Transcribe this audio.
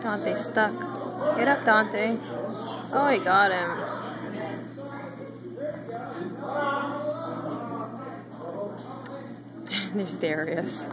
Dante's stuck. Get up, Dante. Oh, he got him. There's Darius.